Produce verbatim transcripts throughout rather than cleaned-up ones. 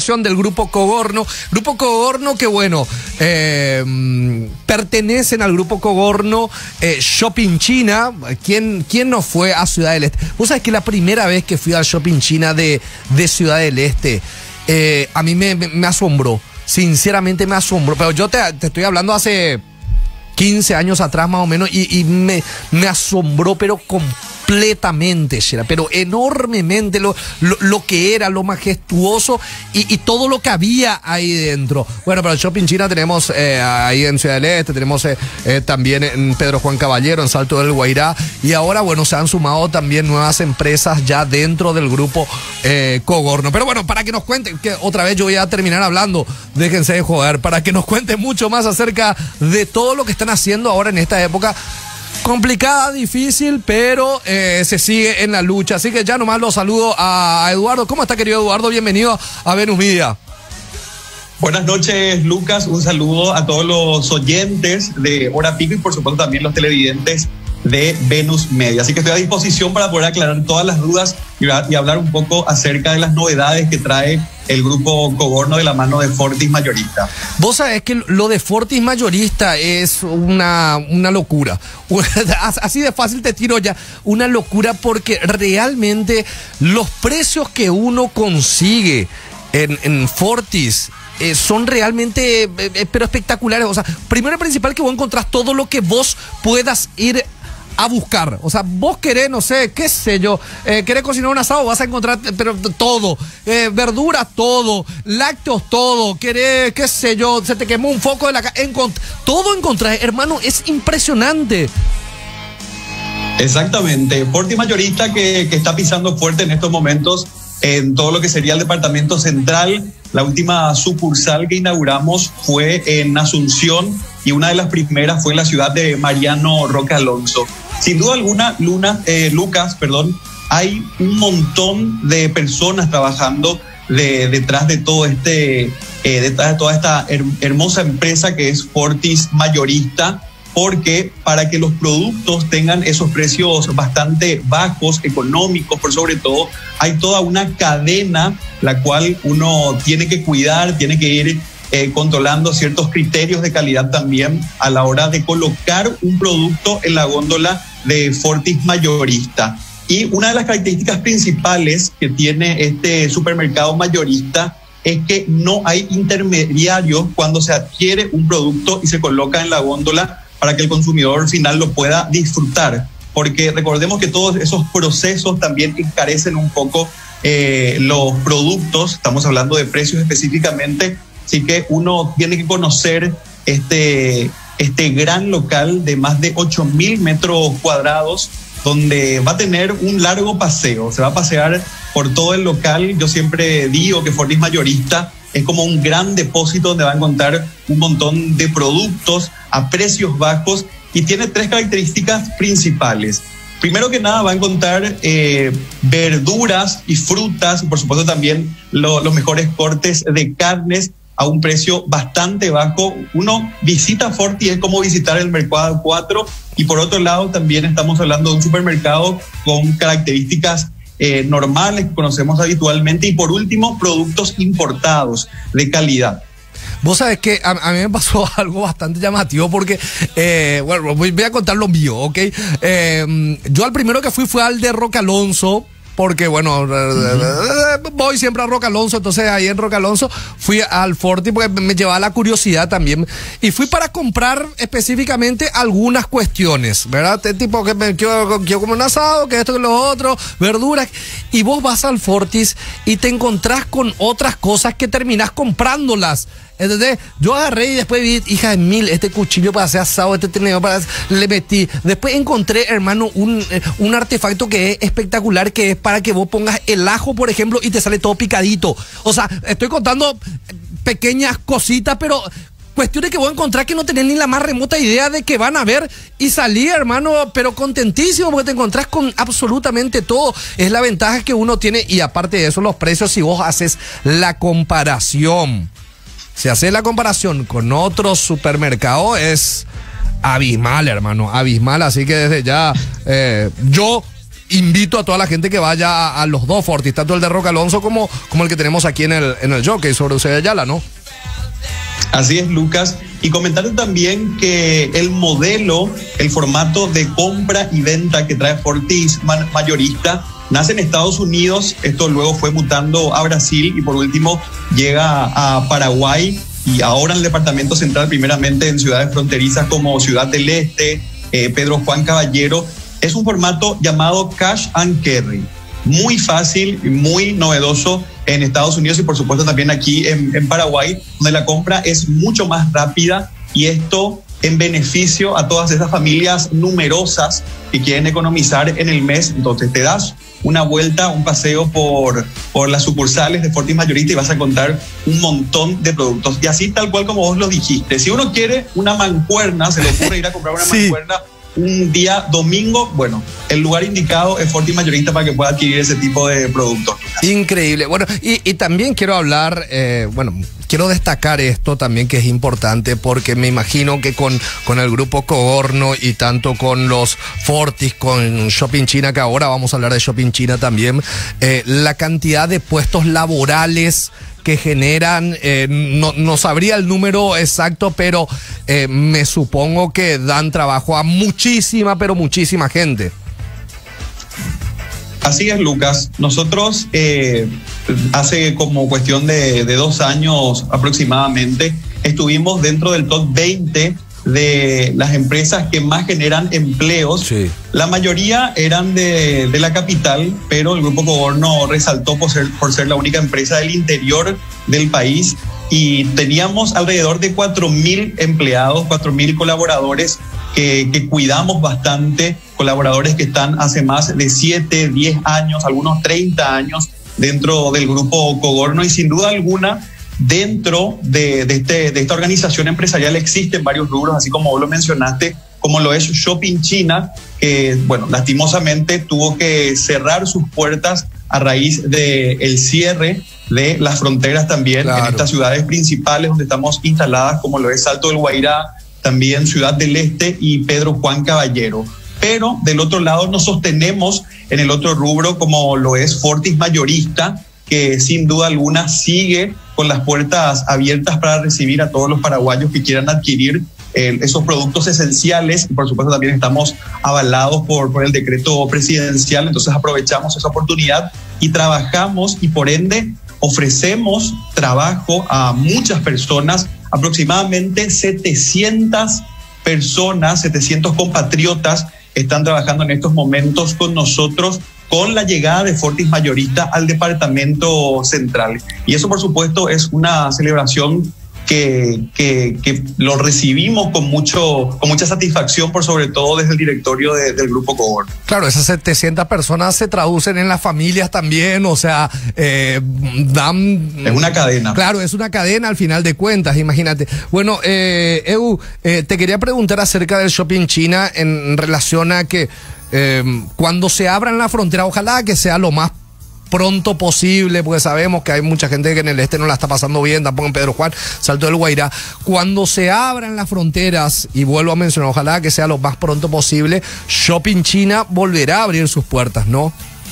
información del Grupo Cogorno. Grupo Cogorno que, bueno, eh, pertenecen al Grupo Cogorno eh, Shopping China. ¿Quién, ¿Quién no fue a Ciudad del Este? Vos sabés que la primera vez que fui al Shopping China de, de Ciudad del Este, eh, a mí me, me, me asombró. Sinceramente me asombró. Pero yo te, te estoy hablando hace quince años atrás más o menos, y, y me, me asombró, pero completamente, pero enormemente lo, lo, lo que era, lo majestuoso y, y todo lo que había ahí dentro. Bueno, pero el Shopping China tenemos eh, ahí en Ciudad del Este, tenemos eh, eh, también en Pedro Juan Caballero, en Salto del Guairá, y ahora, bueno, se han sumado también nuevas empresas ya dentro del grupo eh, Cogorno. Pero bueno, para que nos cuenten, que otra vez yo voy a terminar hablando, déjense de joder, para que nos cuenten mucho más acerca de todo lo que están haciendo ahora en esta época complicada, difícil, pero eh, se sigue en la lucha. Así que ya nomás lo saludo a Eduardo. ¿Cómo está, querido Eduardo? Bienvenido a Venus Media. Buenas noches, Lucas. Un saludo a todos los oyentes de Hora Pico y por supuesto también los televidentes de Venus Media. Así que estoy a disposición para poder aclarar todas las dudas y, y hablar un poco acerca de las novedades que trae el grupo Cogorno de la mano de Fortis Mayorista. Vos sabés que lo de Fortis Mayorista es una, una locura. Así de fácil te tiro ya. Una locura, porque realmente los precios que uno consigue en, en Fortis Eh, son realmente eh, pero espectaculares. O sea, primero y principal, que vos encontrás todo lo que vos puedas ir a buscar. O sea, vos querés, no sé, qué sé yo, eh, querés cocinar un asado, vas a encontrar, pero todo, eh, verduras, todo, lácteos, todo, querés, qué sé yo, se te quemó un foco de la casa, encont todo encontrás, hermano, es impresionante. Exactamente, Fortis Mayorista que, que está pisando fuerte en estos momentos en todo lo que sería el departamento central. La última sucursal que inauguramos fue en Asunción y una de las primeras fue en la ciudad de Mariano Roque Alonso. Sin duda alguna, Luna, eh, Lucas, perdón, hay un montón de personas trabajando de, detrás de todo este, eh, detrás de toda esta her hermosa empresa que es Fortis Mayorista, porque para que los productos tengan esos precios bastante bajos, económicos, por sobre todo, hay toda una cadena la cual uno tiene que cuidar, tiene que ir eh, controlando ciertos criterios de calidad también a la hora de colocar un producto en la góndola de Fortis Mayorista. Y una de las características principales que tiene este supermercado mayorista es que no hay intermediarios cuando se adquiere un producto y se coloca en la góndola para que el consumidor final lo pueda disfrutar, porque recordemos que todos esos procesos también encarecen un poco eh, los productos. Estamos hablando de precios específicamente, así que uno tiene que conocer este, este gran local de más de ocho mil metros cuadrados, donde va a tener un largo paseo, se va a pasear por todo el local. Yo siempre digo que Fortis Mayorista es como un gran depósito donde va a encontrar un montón de productos a precios bajos y tiene tres características principales. Primero que nada va a encontrar eh, verduras y frutas y por supuesto también lo, los mejores cortes de carnes a un precio bastante bajo. Uno visita Fortis, es como visitar el Mercado cuatro, y por otro lado también estamos hablando de un supermercado con características Eh, normales que conocemos habitualmente, y por último productos importados de calidad. Vos sabés que a, a mí me pasó algo bastante llamativo, porque eh, bueno, voy, voy a contar lo mío, ¿ok? Eh, yo al primero que fui fue al de Roque Alonso, porque bueno, uh-huh. voy siempre a Roque Alonso, entonces ahí en Roque Alonso fui al Fortis porque me llevaba la curiosidad también, y fui para comprar específicamente algunas cuestiones, ¿verdad? Tipo que me quiero, quiero comer un asado, que esto, que lo otro, verduras, y vos vas al Fortis y te encontrás con otras cosas que terminás comprándolas. ¿Entendés? Yo agarré y después vi, hija de mil, este cuchillo para hacer asado, este tenedor para hacer, le metí. Después encontré, hermano, un, un artefacto que es espectacular, que es para que vos pongas el ajo, por ejemplo, y te sale todo picadito. O sea, estoy contando pequeñas cositas, pero cuestiones que voy a encontrar que no tenés ni la más remota idea de que van a ver, y salí, hermano, pero contentísimo, porque te encontrás con absolutamente todo. Es la ventaja que uno tiene, y aparte de eso, los precios, si vos haces la comparación. Si haces la comparación con otros supermercados, es abismal, hermano, abismal. Así que desde ya, eh, yo invito a toda la gente que vaya a, a los dos Fortis, tanto el de Roque Alonso como, como el que tenemos aquí en el, en el Jockey sobre Eusebio Ayala, ¿no? Así es, Lucas. Y comentar también que el modelo, el formato de compra y venta que trae Fortis Mayorista nace en Estados Unidos. Esto luego fue mutando a Brasil y por último llega a Paraguay y ahora en el departamento central, primeramente en ciudades fronterizas como Ciudad del Este, eh, Pedro Juan Caballero. Es un formato llamado Cash and Carry. Muy fácil y muy novedoso en Estados Unidos y por supuesto también aquí en, en Paraguay, donde la compra es mucho más rápida y esto en beneficio a todas esas familias numerosas que quieren economizar en el mes. Entonces te das una vuelta, un paseo por, por las sucursales de Fortis Mayorista y vas a encontrar un montón de productos. Y así tal cual como vos lo dijiste, si uno quiere una mancuerna, se le ocurre ir a comprar una sí. mancuerna un día domingo, bueno, el lugar indicado es Fortis Mayorista para que pueda adquirir ese tipo de productos. Increíble. Bueno, y, y también quiero hablar, eh, bueno, quiero destacar esto también que es importante porque me imagino que con, con el grupo Cogorno y tanto con los Fortis, con Shopping China, que ahora vamos a hablar de Shopping China también, eh, la cantidad de puestos laborales que generan, eh, no, no sabría el número exacto, pero eh, me supongo que dan trabajo a muchísima, pero muchísima gente. Así es, Lucas. Nosotros eh, hace como cuestión de, de dos años aproximadamente estuvimos dentro del top veinte de las empresas que más generan empleos. Sí. La mayoría eran de, de la capital, pero el Grupo Cogorno resaltó por ser, por ser la única empresa del interior del país y teníamos alrededor de cuatro mil empleados, cuatro mil colaboradores que, que cuidamos bastante, colaboradores que están hace más de siete, diez años, algunos treinta años dentro del Grupo Cogorno y sin duda alguna dentro de, de, este, de esta organización empresarial existen varios rubros, así como vos lo mencionaste, como lo es Shopping China, que, bueno, lastimosamente tuvo que cerrar sus puertas a raíz del cierre de las fronteras también, claro, en estas ciudades principales donde estamos instaladas, como lo es Salto del Guairá, también Ciudad del Este y Pedro Juan Caballero. Pero del otro lado nos sostenemos en el otro rubro, como lo es Fortis Mayorista, que sin duda alguna sigue con las puertas abiertas para recibir a todos los paraguayos que quieran adquirir eh, esos productos esenciales. Y por supuesto también estamos avalados por, por el decreto presidencial, entonces aprovechamos esa oportunidad y trabajamos y por ende ofrecemos trabajo a muchas personas, aproximadamente setecientas personas, setecientos compatriotas están trabajando en estos momentos con nosotros con la llegada de Fortis Mayorista al departamento central. Y eso, por supuesto, es una celebración que, que, que lo recibimos con, mucho, con mucha satisfacción, por sobre todo desde el directorio de, del Grupo Cogorno. Claro, esas setecientas personas se traducen en las familias también, o sea, eh, dan... Es una cadena. Claro, es una cadena al final de cuentas, imagínate. Bueno, eh, Eu, eh, te quería preguntar acerca del Shopping China en relación a que eh, cuando se abran la frontera, ojalá que sea lo más pronto posible, porque sabemos que hay mucha gente que en el este no la está pasando bien, tampoco en Pedro Juan, Salto del Guairá. Cuando se abran las fronteras, y vuelvo a mencionar, ojalá que sea lo más pronto posible, Shopping China volverá a abrir sus puertas, ¿no?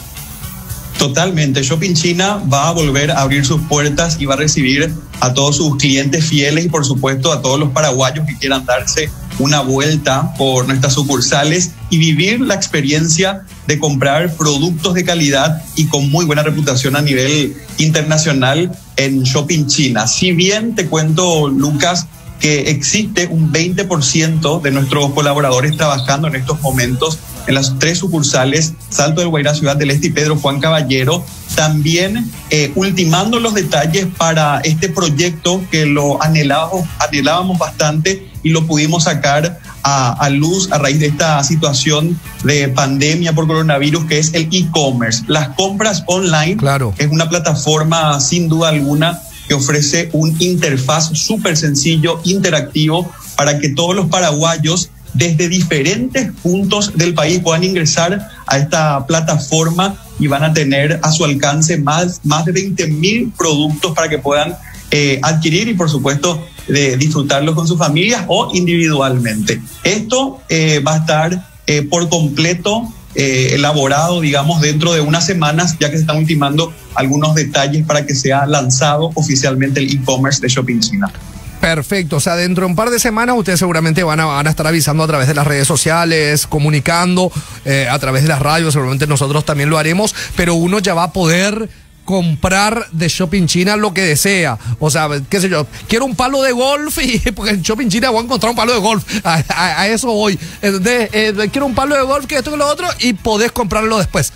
Totalmente, Shopping China va a volver a abrir sus puertas y va a recibir a todos sus clientes fieles y por supuesto a todos los paraguayos que quieran darse una vuelta por nuestras sucursales y vivir la experiencia de comprar productos de calidad y con muy buena reputación a nivel internacional en Shopping China. Si bien te cuento, Lucas, que existe un veinte por ciento de nuestros colaboradores trabajando en estos momentos en las tres sucursales, Salto del Guairá, Ciudad del Este y Pedro Juan Caballero, también eh, ultimando los detalles para este proyecto que lo anhelábamos, anhelábamos bastante y lo pudimos sacar a, a luz a raíz de esta situación de pandemia por coronavirus, que es el e-commerce. Las compras online, claro, es una plataforma sin duda alguna que ofrece un interfaz súper sencillo, interactivo, para que todos los paraguayos desde diferentes puntos del país puedan ingresar a esta plataforma y van a tener a su alcance más, más de veinte mil productos para que puedan eh, adquirir y por supuesto de disfrutarlos con sus familias o individualmente. Esto eh, va a estar eh, por completo eh, elaborado, digamos, dentro de unas semanas, ya que se están ultimando algunos detalles para que sea lanzado oficialmente el e-commerce de Shopping China. Perfecto, o sea, dentro de un par de semanas ustedes seguramente van a, van a estar avisando a través de las redes sociales, comunicando eh, a través de las radios, seguramente nosotros también lo haremos, pero uno ya va a poder comprar de Shopping China lo que desea. O sea, qué sé yo, quiero un palo de golf y porque en Shopping China voy a encontrar un palo de golf. A, a, a eso voy. Entonces, eh, quiero un palo de golf, que esto que lo otro, y podés comprarlo después.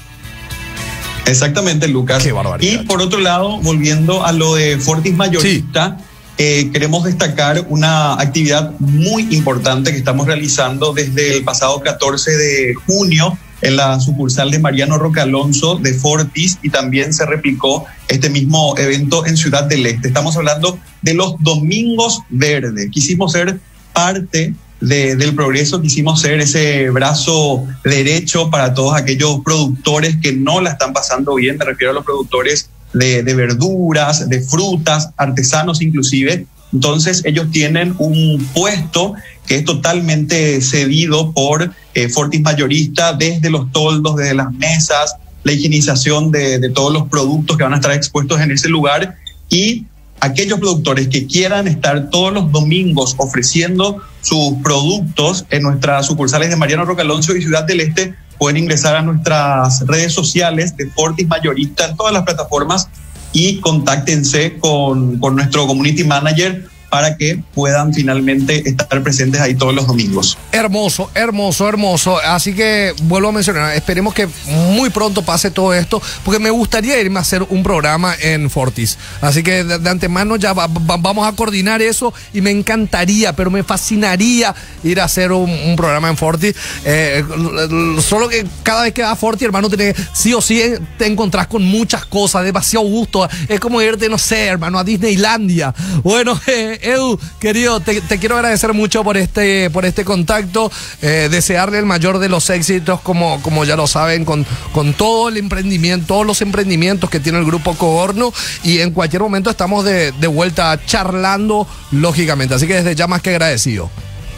Exactamente, Lucas. Qué barbaridad. Y por otro lado, volviendo a lo de Fortis Mayorista, sí. Eh, queremos destacar una actividad muy importante que estamos realizando desde el pasado catorce de junio en la sucursal de Mariano Roque Alonso de Fortis, y también se replicó este mismo evento en Ciudad del Este. Estamos hablando de los Domingos Verdes. Quisimos ser parte de, del progreso, quisimos ser ese brazo derecho para todos aquellos productores que no la están pasando bien. Me refiero a los productores De, de verduras, de frutas, artesanos inclusive. Entonces ellos tienen un puesto que es totalmente cedido por eh, Fortis Mayorista, desde los toldos, desde las mesas, la higienización de, de todos los productos que van a estar expuestos en ese lugar, y aquellos productores que quieran estar todos los domingos ofreciendo sus productos en nuestras sucursales de Mariano Roque Alonso y Ciudad del Este, pueden ingresar a nuestras redes sociales de Fortis Mayorista en todas las plataformas y contáctense con, con nuestro community manager para que puedan finalmente estar presentes ahí todos los domingos. Hermoso, hermoso, hermoso. Así que vuelvo a mencionar, esperemos que muy pronto pase todo esto, porque me gustaría irme a hacer un programa en Fortis. Así que de, de antemano ya va, va, vamos a coordinar eso, y me encantaría, pero me fascinaría ir a hacer un, un programa en Fortis. Eh, solo que cada vez que vas a Fortis, hermano, tenés, sí o sí te encontrás con muchas cosas, demasiado gusto. Es como irte, no sé, hermano, a Disneylandia. Bueno, eh, Edu, querido, te, te quiero agradecer mucho por este, por este contacto, eh, desearle el mayor de los éxitos, como, como ya lo saben, con, con todo el emprendimiento, todos los emprendimientos que tiene el Grupo Cogorno, y en cualquier momento estamos de, de vuelta charlando, lógicamente, así que desde ya más que agradecido.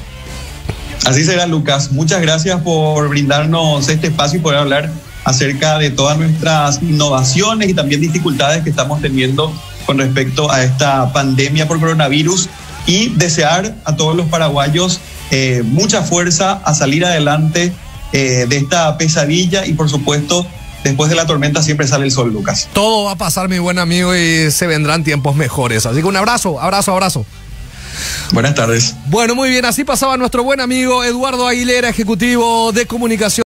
Así será, Lucas. Muchas gracias por brindarnos este espacio y poder hablar acerca de todas nuestras innovaciones y también dificultades que estamos teniendo con respecto a esta pandemia por coronavirus, y desear a todos los paraguayos eh, mucha fuerza a salir adelante eh, de esta pesadilla, y por supuesto después de la tormenta siempre sale el sol, Lucas. Todo va a pasar, mi buen amigo, y se vendrán tiempos mejores, así que un abrazo, abrazo, abrazo. Buenas tardes. Bueno, muy bien, así pasaba nuestro buen amigo Eduardo Aguilera, ejecutivo de comunicación.